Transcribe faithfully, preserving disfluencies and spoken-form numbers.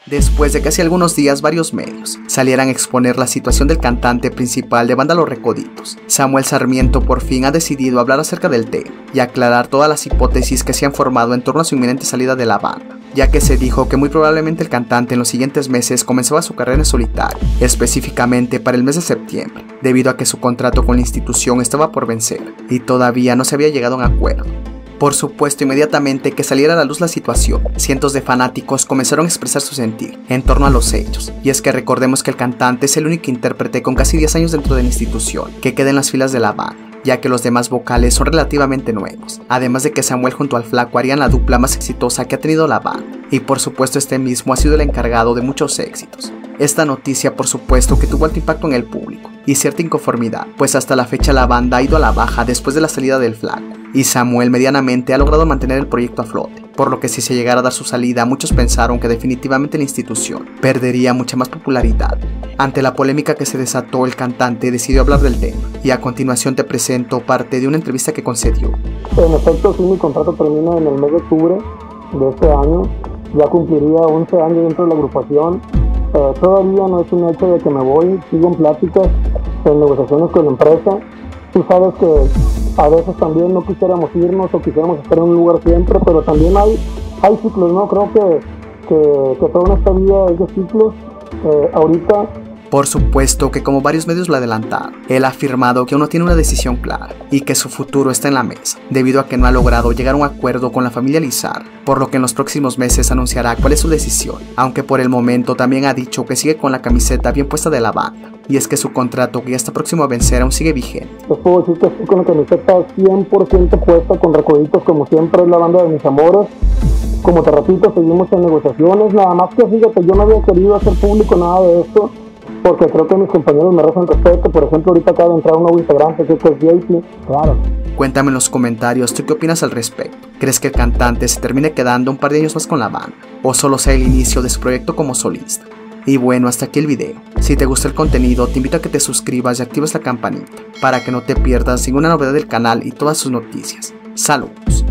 después de que hace algunos días varios medios salieran a exponer la situación del cantante principal de banda Los Recoditos. Samuel Sarmiento por fin ha decidido hablar acerca del tema y aclarar todas las hipótesis que se han formado en torno a su inminente salida de la banda, ya que se dijo que muy probablemente el cantante en los siguientes meses comenzaba su carrera en solitario, específicamente para el mes de septiembre, debido a que su contrato con la institución estaba por vencer y todavía no se había llegado a un acuerdo. Por supuesto, inmediatamente que saliera a la luz la situación, cientos de fanáticos comenzaron a expresar su sentir en torno a los hechos, y es que recordemos que el cantante es el único intérprete con casi diez años dentro de la institución que queda en las filas de la banda, ya que los demás vocales son relativamente nuevos, además de que Samuel junto al Flaco harían la dupla más exitosa que ha tenido la banda, y por supuesto este mismo ha sido el encargado de muchos éxitos. Esta noticia por supuesto que tuvo alto impacto en el público y cierta inconformidad, pues hasta la fecha la banda ha ido a la baja después de la salida del Flaco, y Samuel medianamente ha logrado mantener el proyecto a flote, por lo que si se llegara a dar su salida muchos pensaron que definitivamente la institución perdería mucha más popularidad. Ante la polémica que se desató, el cantante decidió hablar del tema, y a continuación te presento parte de una entrevista que concedió. En efecto, sí, mi contrato termina en el mes de octubre de este año, ya cumpliría once años dentro de la agrupación. Eh, todavía no es un hecho de que me voy, sigo en pláticas, en negociaciones con la empresa. Tú sabes que a veces también no quisiéramos irnos o quisiéramos estar en un lugar siempre, pero también hay, hay ciclos, ¿no? Creo que, que, que toda esta vida es de ciclos. Eh, ahorita Por supuesto que como varios medios lo adelantaron, él ha afirmado que aún no tiene una decisión clara y que su futuro está en la mesa, debido a que no ha logrado llegar a un acuerdo con la familia Lizar, por lo que en los próximos meses anunciará cuál es su decisión, aunque por el momento también ha dicho que sigue con la camiseta bien puesta de la banda, y es que su contrato, que ya está próximo a vencer, aún sigue vigente. Les puedo decir que estoy con la camiseta cien por ciento puesta, con Recoditos, como siempre es la banda de mis amores. Como te repito, seguimos en negociaciones, nada más que fíjate, yo no había querido hacer público nada de esto, porque creo que mis compañeros me rezan respeto. Por ejemplo, ahorita acaba de entrar un nuevo integrante que es J P, claro. Cuéntame en los comentarios, ¿tú qué opinas al respecto? ¿Crees que el cantante se termine quedando un par de años más con la banda, o solo sea el inicio de su proyecto como solista? Y bueno, hasta aquí el video. Si te gusta el contenido, te invito a que te suscribas y actives la campanita, para que no te pierdas ninguna novedad del canal y todas sus noticias. ¡Saludos!